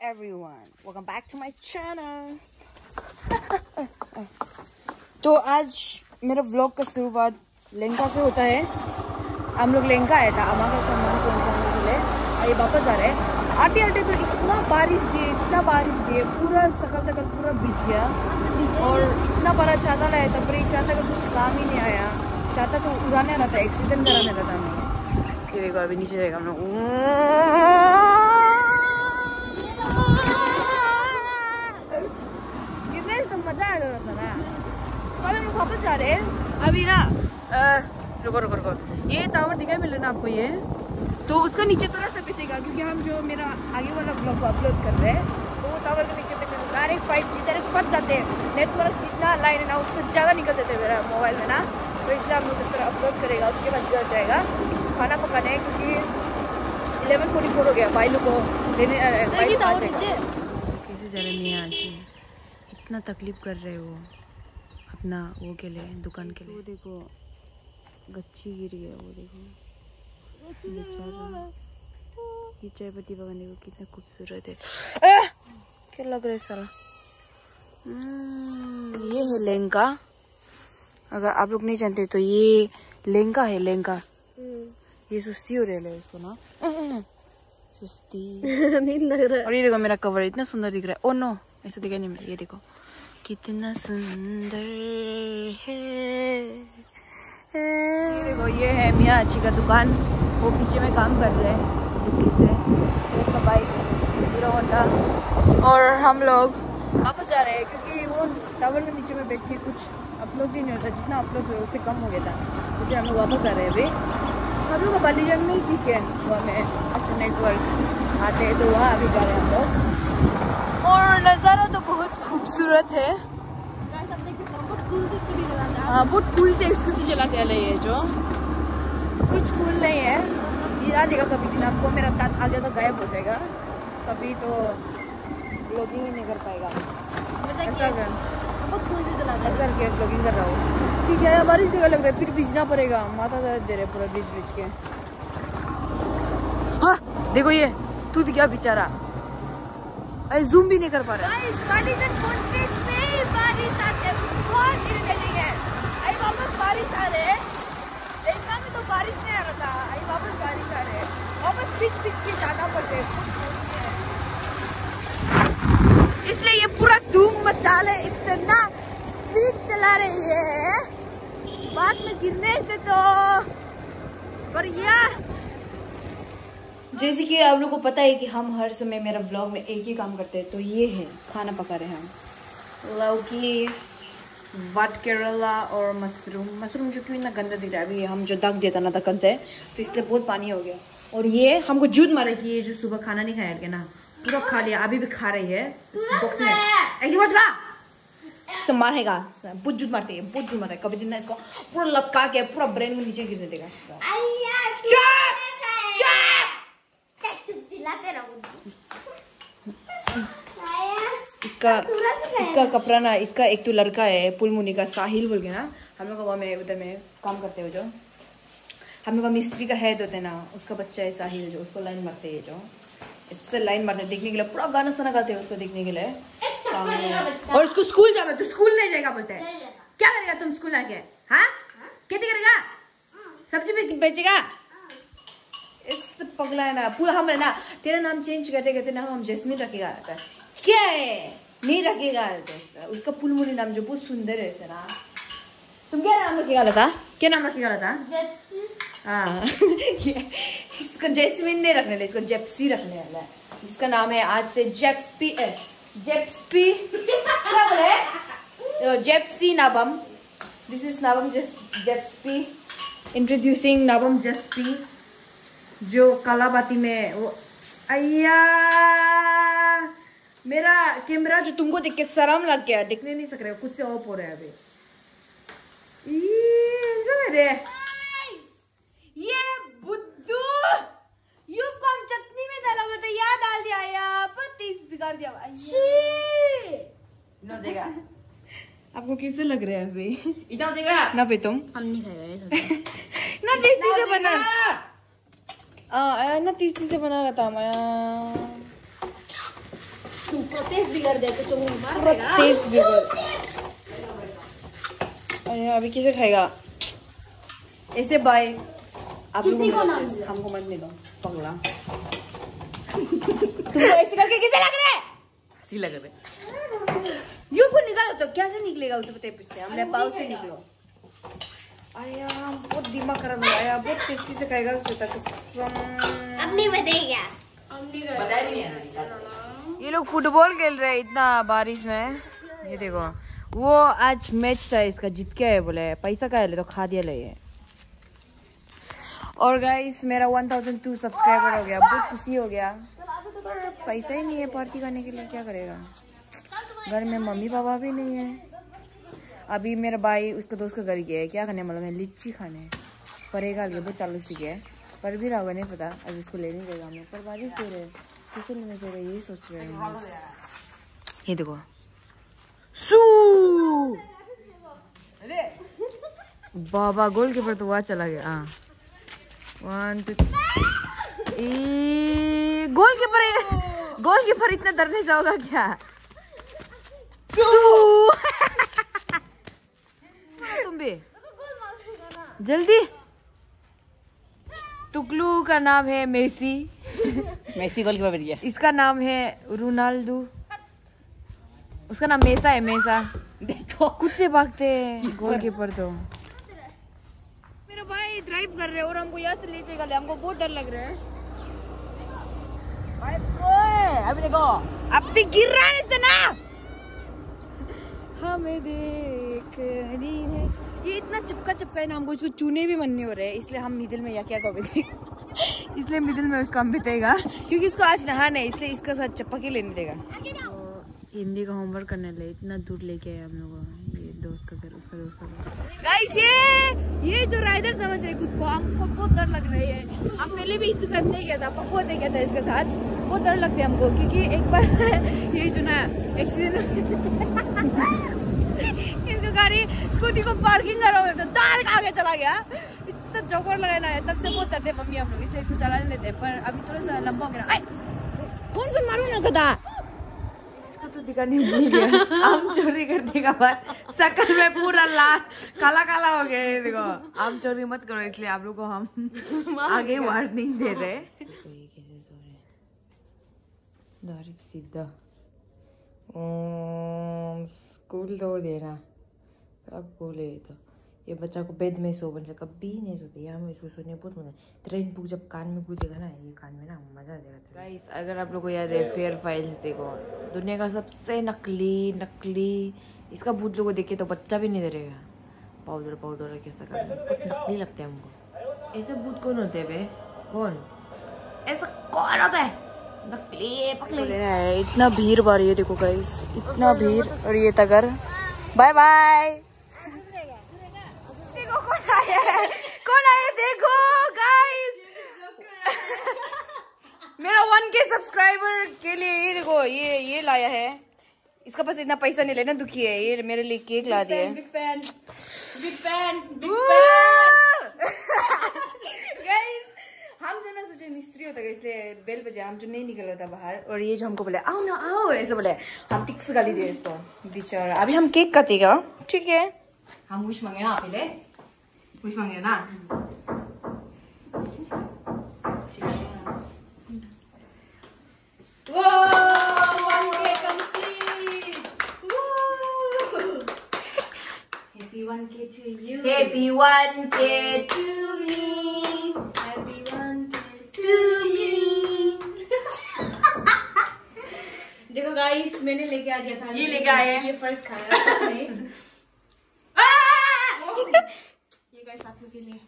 everyone, welcome back to my channel. तो आज मेरा व्लॉग का शुरुआत लंका से होता है। हम लोग लंका आया था अम्मा का सामान पहुंचाने के लिए, अभी वापस आ रहे हैं। आते आते तो इतना बारिश दिए पूरा सकल पूरा भीग गया और इतना बड़ा छाता लाया था पर एक छाता का कुछ काम ही नहीं आया। छाता तो उड़ाने रहा था, एक्सीडेंट कराने रहा था मैं। देखो अभी नीचे जाएगा हम लोग। मजा आ रहा था ना। अभी हम वापस जा रहे हैं। अभी ना रुको ये टावर दिखाई मिल रहा ना आपको, ये तो उसका नीचे थोड़ा सा पिटेगा क्योंकि हम जो मेरा आगे वाला ब्लॉग को अपलोड कर रहे हैं तो वो टावर के नीचे पे डायरेक्ट 5G डायरेक्ट फंस जाते हैं। नेटवर्क जितना लाइन है ना उससे ज़्यादा निकल जाते हैं मेरा मोबाइल में ना, तो इसलिए हम लोग तरह अपलोड करेगा। उसके बाद घर जाएगा खाना पकाने क्योंकि 11:44 हो गया। भाई लोग को लेने कैसे जा रहे नहीं आज, इतना तकलीफ कर रहे हो अपना वो के लिए, दुकान के लिए। वो देखो गच्छी गिर गया, वो देखो बेचारा। ये चाय पत्ती बागान देखो कितना खूबसूरत है। क्या लग रहा है साला। ये है लंका। अगर आप लोग नहीं जानते तो ये लंका है, लंका। ये सुस्ती हो रहा है इसको ना, सुस्ती नहीं लग रहा है। और ये देखो मेरा कवर इतना सुंदर दिख रहा है। ओ नो, ऐसा दिखाई नहीं मिला। ये देखो कितना सुंदर है। ये देखो ये है मियाँ अच्छी का दुकान, वो पीछे में काम कर रहे हैं बाइक हीरो होंडा। और हम लोग वापस जा रहे हैं क्योंकि वो टावर के नीचे में बैठ के कुछ अपलोड भी नहीं होता, जितना अपलोड हुआ उससे कम हो गया था, इसलिए हम लोग वापस आ रहे हैं। अभी हम लोग बालीजंग में ही ठीक है, वहाँ में अच्छा नेटवर्क आते हैं तो वहाँ अभी जा रहे हैं हम लोग। और नज़ारा तो बहुत खूबसूरत है। हाँ बहुत कूल से स्कूटी चलाते हैं ये, जो कुछ कूल नहीं है। गिरा देगा कभी दिन आपको, मेरा दांत आ जाता गायब हो जाएगा, कभी तो ब्लॉगिंग ही नहीं कर पाएगा। ऐसा ब्लॉगिंग कर रहा हूँ ठीक है। बारिश जगह लग रहा है, फिर भीजना पड़ेगा, माथा दर्द दे रहे पूरा भीज के। हाँ देखो ये तू क्या बेचारा जूम भी नहीं कर पा रहा है। वापस बारिश आ रहे हैं, लंका में तो बारिश नहीं आ रहा था, वापस बारिश आ रहे हैं, वापस पिच के जाना पड़ते हैं, इसलिए ये पूरा धूम मचा ले, इतना स्पीड चला रही है बाद में गिरने से तो बढ़िया। जैसे कि आप लोगों को पता है कि हम हर समय मेरा ब्लॉग में एक ही काम करते हैं, तो ये है खाना पका रहे हैं हम। लौकी, वाट केरला और मशरूम जो क्यों इतना गंदा दिख रहा है। अभी हम जो ढक दिया था ना ढक्कन से, तो इसलिए बहुत पानी हो गया। और ये हमको झूठ मारे कि ये जो सुबह खाना नहीं खाया करके ना, पूरा खा लिया, अभी भी खा रही है बॉक्स में। सब मारेगा, बहुत झूठ मारते हैं, बहुत झूठ मारते हैं। कभी दिन ना इसको पूरा लपका के पूरा ब्रेन में नीचे गिरने देगा। इसका कपड़ा ना, इसका एक तो लड़का है पुलमुनी का साहिल बोल के ना, हम लोग वहाँ में उधर में काम करते हो, जो हम लोग मिस्त्री का हेड होते हैं ना, उसका बच्चा है साहिल, जो उसको लाइन मारते है, जो इससे लाइन मारते देखने के लिए पूरा गाना सुना गाते हैं उसको देखने के लिए। और उसको स्कूल जाओ तो स्कूल नहीं जाएगा बोलते हैं। क्या करेगा तुम स्कूल आके? हाँ खेती करेगा, सब्जी बेचेगा। इस पगला है ना पूरा। हम है ना तेरा नाम चेंज करते करते ना हम जैस्मिन रखेगा, क्या है नहीं रखेगा उसका पुलमुनी नाम जो बहुत सुंदर है ना। तुम क्या नाम रखेगा लता? क्या नाम रखेगा लता? हाँ इसको जैस्मिन नहीं रखने ले, इसको जेप्सी रखने वाला है। इसका नाम है आज से जेप्सी क्या बोले? जेप्सी नवम। दिस इज नवम जेप्सी। इंट्रोड्यूसिंग नवम जेप्सी, जो कालाबाती में वो। अय्या मेरा कैमरा जो तुमको देख के शर्म लग गया, दिखने नहीं सक रहे हो, कुछ से ऑफ हो रहा है अभी। ये बुद्धू यू को हम चटनी में डाला हुआ था, याद डाल दिया यार, पर टेस्ट बिगाड़ दिया। ना देगा आपको कैसे लग रहा है अभी? इतना हो जाएगा ना पे तुम? हम नहीं खाएगा ना, टेस्टी से बना ना, टेस्टी से बना रहा था मैं। प्रोटेस्ट बिगड़ जाए तो मार देगा। प्रोटेस्ट बिगड़। अरे अभी किसे खाएगा ऐसे बाय आप लोग हमको मत नहीं दो पगला। तुमको ऐसे करके किसे लग रहा है? हंसी लग रहा है। यू को निकालो तो कैसे निकलेगा? उसे पता पूछते हैं हमने पाव से निकलो। आया बहुत दिमाग खराब हो गया। बहुत टेस्टी से खाएगा उसे तक। अब नहीं बताएगा। बताया भी नहीं। ये लोग फुटबॉल खेल रहे हैं इतना बारिश में। ये देखो वो आज मैच था इसका जीत के है बोले पैसा का ले तो खा दिया ले। और गाइस मेरा 1002 सब्सक्राइबर हो गया। बहुत खुशी हो गया पर पैसा ही नहीं है पार्टी करने के लिए। क्या करेगा? घर में मम्मी पापा भी नहीं है। अभी मेरा भाई उसका दोस्त का घर गया है। क्या खाने मतलब है लीची खाने पड़ेगा। बहुत चालू सी गया पर भी रहा नहीं पता। अभी उसको ले नहीं देगा हम लोग। पर बारिश दे रहे किसे लेना चाहिए यही सोच रहे हैं। ये देखो बाबा गोल कीपर तो वहाँ चला गया। हाँ 1 2 गोल कीपर इतना डरने जाओगा क्या? तुम भी जल्दी। तुकलू का नाम है मेसी। मेसी गोल कीपर बन गया। इसका नाम है रोनाल्डो। उसका नाम मेसा है। मेसा देखो खुद से भागते हैं गोल कीपर तो। मेरा भाई ड्राइव कर रहे हैं और हमको यहाँ से ले जाएगा। हमको बहुत डर लग रहा है। अभी देखो अब भी गिर रहा है इससे ना। हमें देख रही है। ये इतना चिपका है ना हमको इसको चूने भी मन नहीं हो रहे हैं। इसलिए हम मिडिल में या क्या कहोगे इसलिए मिडिल में उसका हम बितेगा क्योंकि इसको आज नहाना है। इसलिए इसका साथ चप्पा के लेने देगा। हिंदी का होमवर्क करने ले इतना दूर लेके आए हम लोग। ये दोस्त का घर उसका दोस्त का घर। गाइस ये जो राइडर समझ रहे खुद को हमको बहुत डर लग रही है। हम पहले भी इसके साथ नहीं गया था। पप्पू नहीं गया था इसके साथ। बहुत डर लगता है हमको क्योंकि एक बार ये जो ना एक्सीडेंट इसका गाड़ी स्कूटी को पार्किंग करा हुआ तो डायरेक्ट आगे चला गया। इतना जोकर लगा ना तब से बहुत डरते मम्मी हम लोग। इसलिए इसको चला नहीं देते। पर अभी थोड़ा सा लंबा हो गया। कौन सा मारू ना गधा तो दिखाने भूल गया। आम चोरी करने का बाद शकल में पूरा लाल काला काला हो गया है। देखो आम चोरी मत करो इसलिए आप लोग को हम आगे वार्निंग दे रहे। सीधा स्कूल तो देना अब बोले तो ये बच्चा को बेड में सो बन सकता कभी नहीं सोते। यहाँ में इसको सोने बहुत मजा। ट्रेन बुक जब कान में गूंजेगा ना ये कान में ना मजा आ जाएगा। गाइस अगर आप लोग को याद है फेयर फाइल्स देखो दुनिया का सबसे नकली इसका भूत लोगों को देखे तो बच्चा भी नहीं डरेगा। पाउडर कैसा नकली लगता है हमको। ऐसे भूत कौन होते हैं बे? कौन ऐसा कौन होता है? नकली पकड़े। इतना भीड़ बार ये देखो गाइस इतना भीड़। और ये तगर बाय बाय। देखो कौन आया देखो गाइस मेरा 1K सब्सक्राइबर के लिए ये देखो ये लाया है। इसका पास इतना पैसा नहीं लेना दुखी है। ये मेरे लिए केक ला दिया। बिग फैन गाइस हम जो ना सोचे मिस्त्री होता है इसलिए बेल बजे हम जो नहीं निकल रहा था बाहर। और ये जो हमको बोले आओ ना आओ ऐसे बोले हम टिक्स गाली दिए इसको बेचारा। अभी हम केक काटेगा ठीक है। हम विश मांगे ना पहले विश मांगे ना। Happy 1K to you. Happy 1K to me. Happy 1K to me. देखो गाइस मैंने लेके आ दिया था। ये लेके आए ये फर्स्ट खाया है। ये गाइस आप लोग के लिए।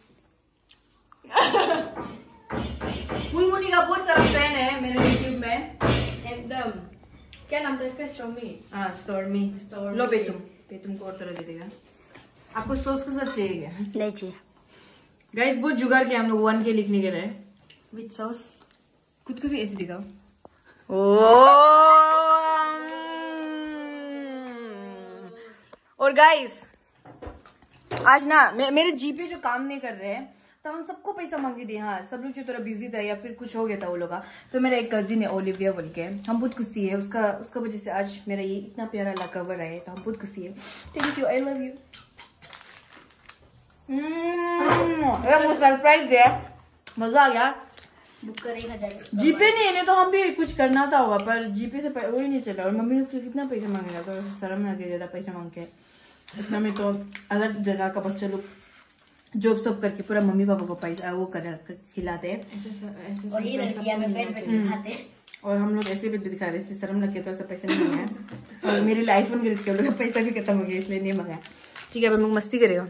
मुनमुनी का बहुत सारा फैन है मेरे यूट्यूब में एकदम। क्या नाम था इसका? स्टॉर्मी। हाँ स्टॉर्मी। लो बेतुम को और तरह दे देगा। आपको सॉस के साथ चाहिए क्या? नहीं चाहिए। गाइस बहुत जुगाड़ किया हम लोग 1K लिखने के लिए विद सॉस। खुद को भी ऐसे दिखाओ। और गाइस आज ना मेरे जीपे जो काम नहीं कर रहे हैं तो हम सबको पैसा मांगे थे। हाँ, सब लोग जो थोड़ा बिजी था या फिर कुछ हो गया था वो लोग का। तो मेरा एक कजिन है ओलिविया बोल के, हम बहुत खुशी है उसका वजह से आज मेरा ये इतना प्यारा ला कवर है, तो हम बहुत खुशी है। Thank you, I love you. वो सरप्राइज है, मजा आ गया। बुक करेगा जाएगा। जीपे नहीं है तो हम भी कुछ करना था होगा, पर जीपे से वही नहीं चला। और मम्मी ने उससे कितना पैसा मांगेगा, तो शर्म ना दे, ज्यादा पैसा मांग के। इतना में तो अलग जगह का बच्चा लोग जॉब सब करके पूरा मम्मी पापा को पैसा वो खिलाते हैं। और हम लोग ऐसे भी दिखा रहे थे, शर्म लगे तो ऐसा पैसा नहीं मांगा। और मेरे लिए आईफोन खरीद के लोग पैसा भी खत्म हो गया, इसलिए नहीं मांगा। ठीक है, अब हम लोग मस्ती करेगा।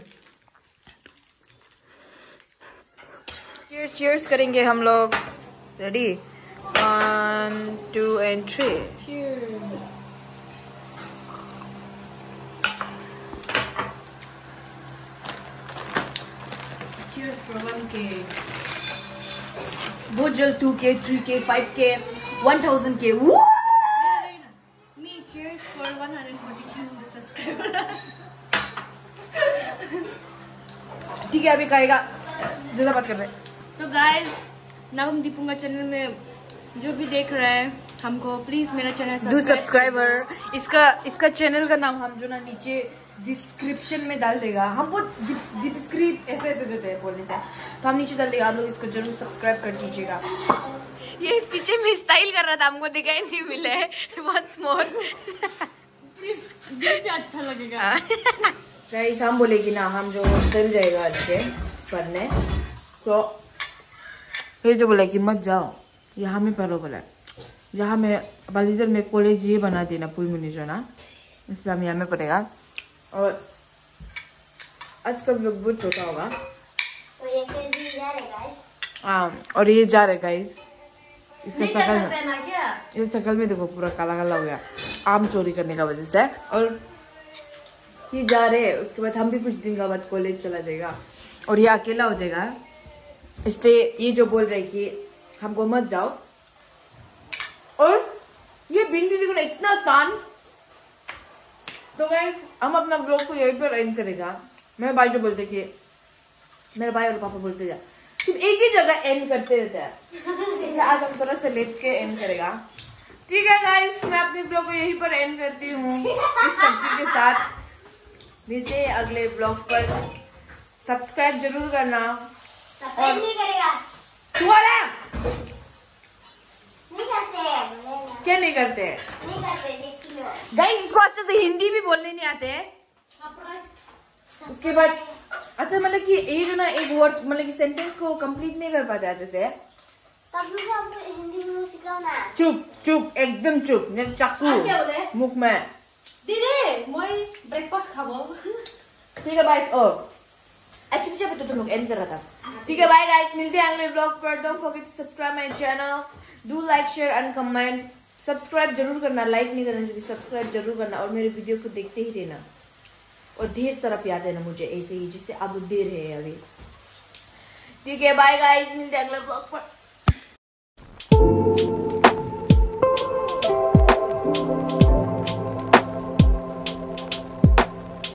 चीयर्स करेंगे हम लोग। Ready, 1 2 and 3 cheers। Cheers for 1K। बहुत जल्द 2K 3K 5K 1000K। Me cheers for 142 subscribers। ठीक है, अभी कहेगा ज्यादा बात कर रहे हैं। तो गाइस, नवम दीपुंगा चैनल में जो भी देख रहे हैं हमको, प्लीज मेरा चैनल डू सब्सक्राइबर। इसका चैनल का नाम हम जो ना नीचे डिस्क्रिप्शन में डाल देगा। हम बहुत डिस्क्रिप ऐसे देते हैं बोलने से, तो हम नीचे डाल देगा, आप लोग इसको जरूर सब्सक्राइब कर दीजिएगा। ये पीछे में स्टाइल कर रहा था, हमको दिखाई नहीं मिले। वंस मोर से अच्छा लगेगा। गाइस, हम बोलेगी ना, हम जो चल जाएगा आज के पढ़ने, तो फिर जो बोला कि मत जाओ, यहाँ में पढ़ो बोला। यहाँ में बालीजर में कॉलेज ये बना देना पूरी मुनि जो ना, इसलिए हम यहाँ में पढ़ेगा। और आज का लोग बहुत छोटा होगा। तो ये कैसे जा रहे गाइस? हाँ, और ये जा रहे गाइस। इसका शकल, इस शकल में देखो पूरा काला काला हो गया आम चोरी करने का वजह से। और ये जा रहे हैं, उसके बाद हम भी कुछ दिन का बाद कॉलेज चला जाएगा और ये अकेला हो जाएगा। इसलिए ये जो बोल रहे कि हमको मत जाओ। और ये भिंडी देखो ना, इतना कान। तो गाइस, हम अपना ब्लॉग को यहीं पर एंड करेगा। मेरे भाई जो बोलते कि मेरे भाई और पापा बोलते जा तुम एक ही जगह एंड करते रहते हैं, आज हम थोड़ा सा लेट के एंड करेगा। ठीक है गाइस, मैं अपने ब्लॉग को यहीं पर एंड करती हूँ इस सब्जी के साथ। मिलते हैं अगले ब्लॉग पर। सब्सक्राइब जरूर करना। और नहीं करेगा, नहीं करते, क्या नहीं करते नहीं करते। गाइस, इसको अच्छे से हिंदी भी बोलने नहीं आते हैं। उसके बाद अच्छा, मतलब कि ये जो ना एक वर्ड मतलब कि सेंटेंस को कंप्लीट नहीं कर पाते अच्छे से। तब हिंदी में सिखाओ ना। चुप चुप, एकदम चुप, नहीं चाकू मुख में। दीदी मैं ब्रेकफास्ट खाबो। ठीक है बाय। और एक्चुअली जब तो तुम लोग एंड कर रहा था। ठीक है, बाय गाइस, मिलते हैं अगले ब्लॉग पर। Don't forget to subscribe my channel, do like share and comment. Subscribe जरूर करना, लाइक नहीं करना चाहिए, सब्सक्राइब जरूर करना। और मेरे वीडियो को देखते ही रहना और ढेर सारा प्यार देना मुझे ऐसे ही, जिससे आप दे रहे हैं अभी। ठीक है, बाय गाइस, मिलते हैं अगले ब्लॉग पर।